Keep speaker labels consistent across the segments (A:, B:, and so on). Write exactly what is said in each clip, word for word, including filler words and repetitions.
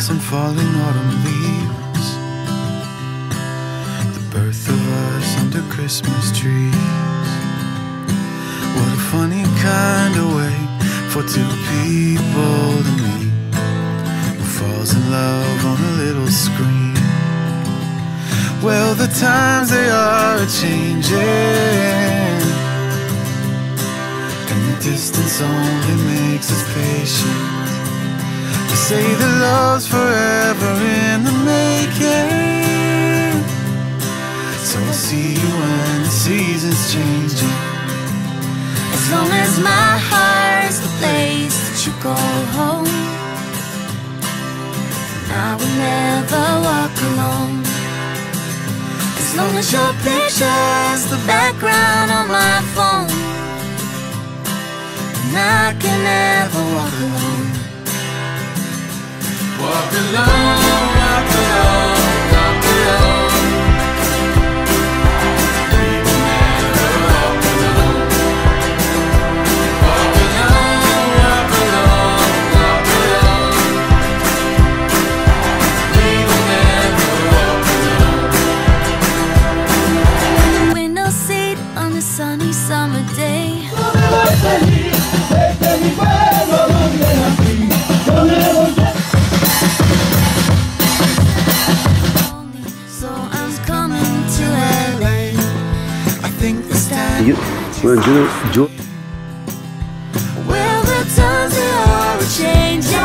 A: Christmas and falling autumn leaves, the birth of us under Christmas trees. What a funny kind of way for two people to meet, who falls in love on a little screen. Well, the times they are a-changing, and the distance only makes us patient. They say that love's forever in the making, so I'll see you when the season's changing.
B: As long as my heart's the place that you call home, I will never walk alone. As long as your picture's the background on my phone, and I can never walk alone.
A: Walk alone, walk alone, walk alone. We will never walk alone. Walk alone, walk alone, walk alone. We will never walk alone.
B: Window seat on a sunny summer day.
C: You, well, you, you.
B: Well, the times they are a-changing.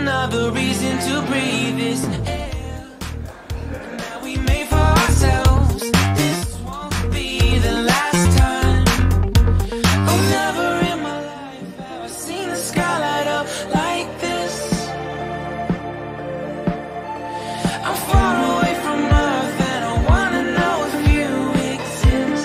A: Another reason to breathe this air that we made for ourselves. This won't be the last time. Oh, never in my life have I seen the sky light up like this. I'm far away from Earth and I wanna know if you exist.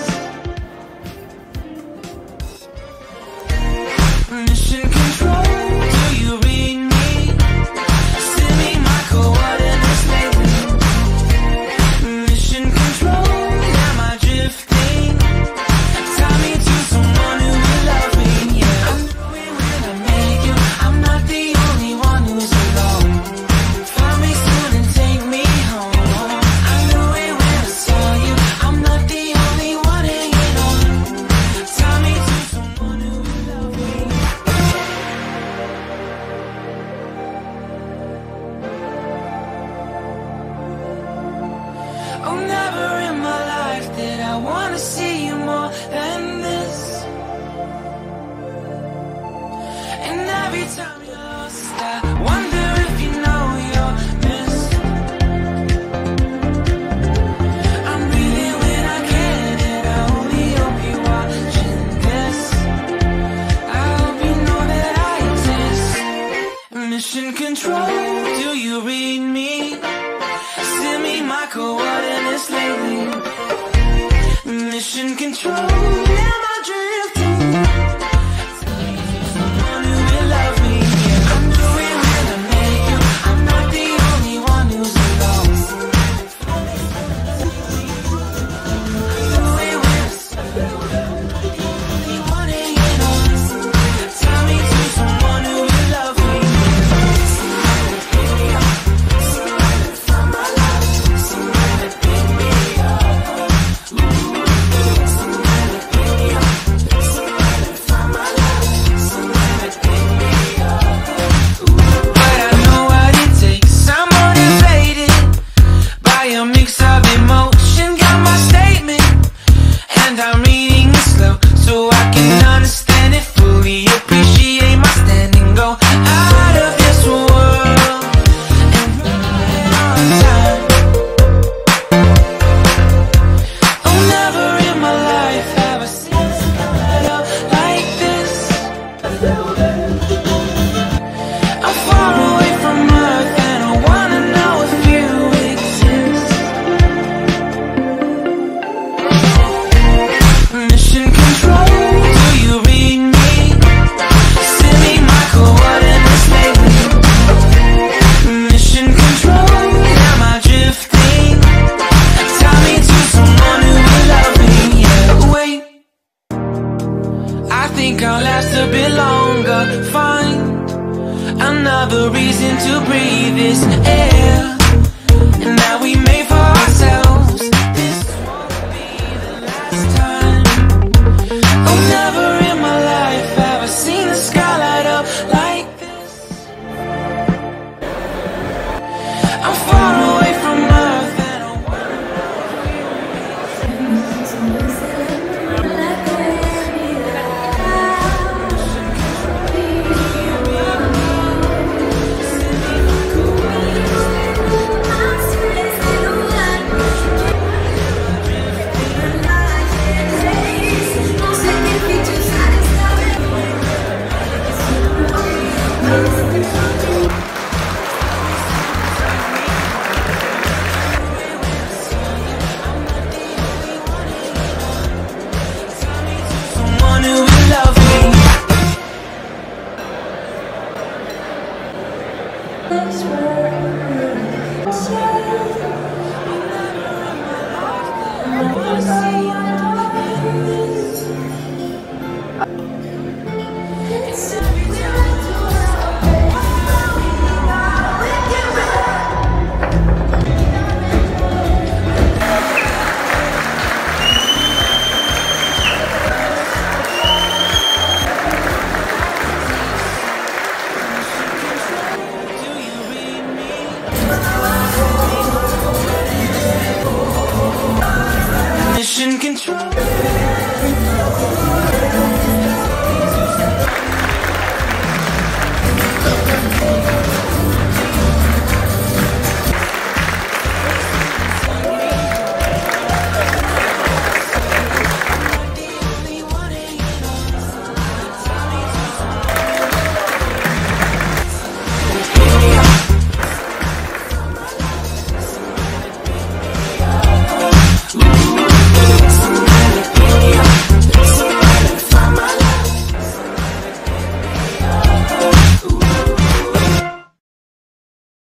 A: Mission control, do you read me? Send me my coordinates lately. Mission control, am I drifting? Tie me to someone who will love me, yeah. I'm doing when I make you, I'm not the only one who's alone. Find me soon and take me home. I knew it when I saw you, I'm not the only one hanging on. Tie me to someone who will love me. Oh, never in my life did I wanna see you more than this. And every time you're lost, I wonder if you know you're missed. I'm breathing when I can, and I only hope you're watching this. I hope you know that I exist. Mission control, do you read me? Send me my coordinates lately. Mission control, am I drifting? Someone who will love me, yeah. I'm doing when I make you, I'm not the only one who's alone. I'm doing when I see you, I'm not the only one hanging on. Tell me to someone who will love me. Somebody pick me up, somebody from my life, somebody pick me up. Somebody pick me up, somebody from my life, somebody pick me up. But I know what it takes, I'm motivated by a mix of emotion. Got my statement, and I'm reading it slow so I can understand it fully. Appreciate my standing, go out of this world and ride on time. Oh, never in my life have I seen a sky up like this. I'm far away from Earth and I wanna know if you exist. Mission control, do you read me? Send me my coordinates lately. Mission control, am I drifting? Tie me to someone who will love me, yeah. Wait, I think I'll last a bit longer. Find another reason to breathe this air and that we made for ourselves. This won't be the last time. Oh, never in my life have I seen the sky light up like this. I'm far away from Earth and I wanna know if you someone who will love me. Mission control.